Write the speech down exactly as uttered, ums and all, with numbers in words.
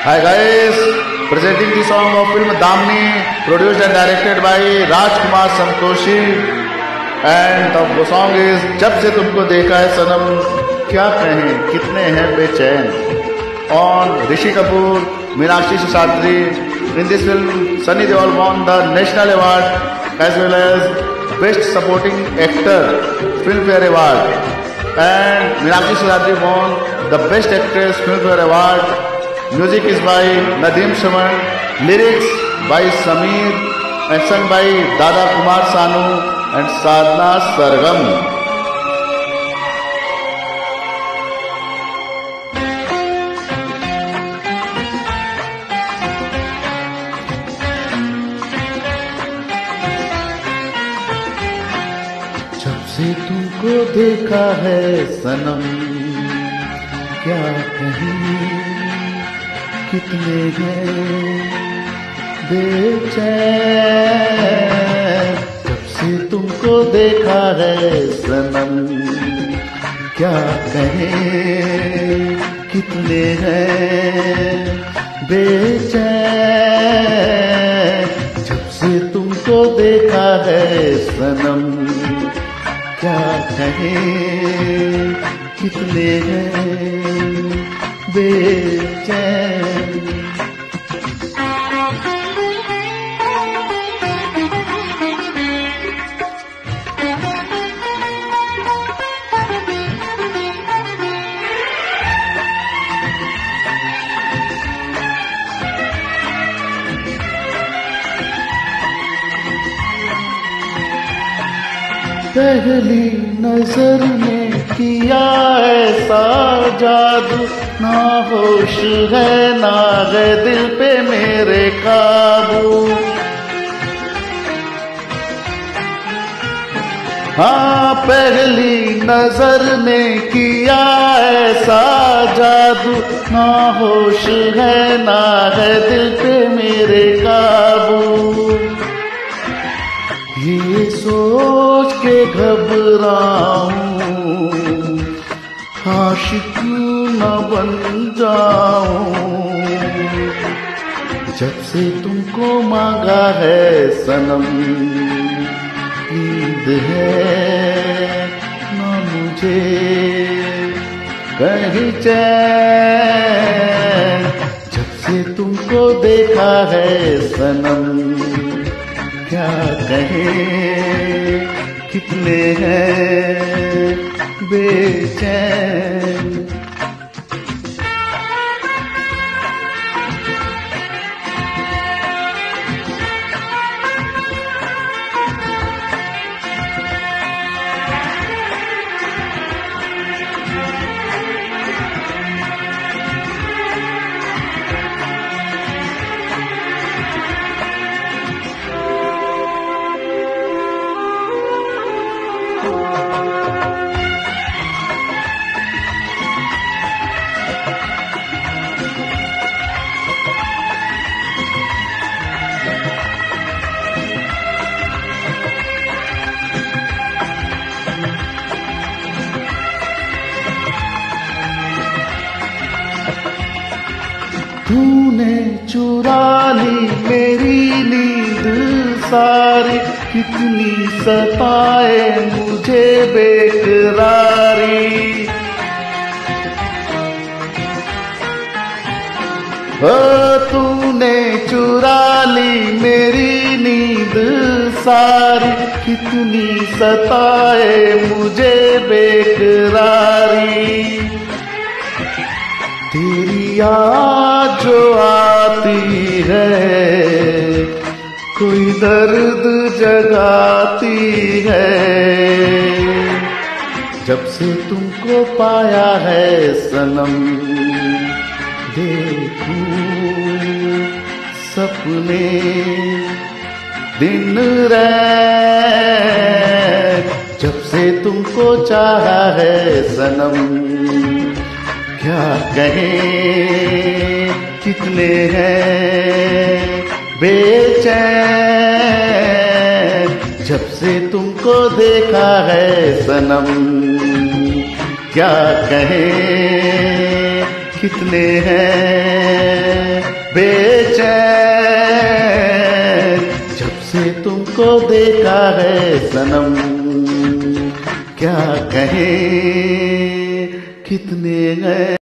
Hi guys, presenting the song of film Damini, produced and directed by Rajkumar Santoshi, and the song is जब से तुमको देखा है सनम क्या कहें कितने हैं बेचैन. On Rishi Kapoor, Meenakshi, Sheshadri. In this film, Sunny Deol won the National Award as well as Best Supporting Actor Filmfare Award, and Meenakshi Sheshadri won the Best Actress Filmfare Award. Music is by Nadeem, Shravan, lyrics by Sameer and sung by Dada Kumar, Sanu and Sadhana, Sargam. जब से तुमको देखा है सनम क्या कहीं कितने हैं बेचैन. जब से तुमको देखा है सनम क्या कहें कितने हैं बेचैन. जब से तुमको देखा है सनम क्या कहें कितने हैं बेचैन. पहली नजर में किया ऐसा जादू ना होश है ना है दिल पे मेरे काबू. हाँ पहली नजर में किया ऐसा जादू ना होश है ना है दिल पे मेरे काबू. ये सोच के घबराऊं आशिक न बन जाऊं. जब से तुमको मांगा है सनम नींद है न मुझे कहीं चैन. जब से तुमको देखा है सनम क्या कहें कितने हैं बेचैन. तूने चुरा ली मेरी नींद सारी कितनी सताए मुझे बेकरारी. ओ तूने चुरा ली मेरी नींद सारी कितनी सताए मुझे बेकरारी. तेरी याद जो आती है कोई दर्द जगाती है. जब से तुमको पाया है सनम देखूं सपने दिन रात. जब से तुमको चाहा है सनम क्या कहें कितने हैं बेचैन. जब से तुमको देखा है सनम क्या कहें कितने हैं से तुमको देखा है सनम, क्या कहे कितने गए।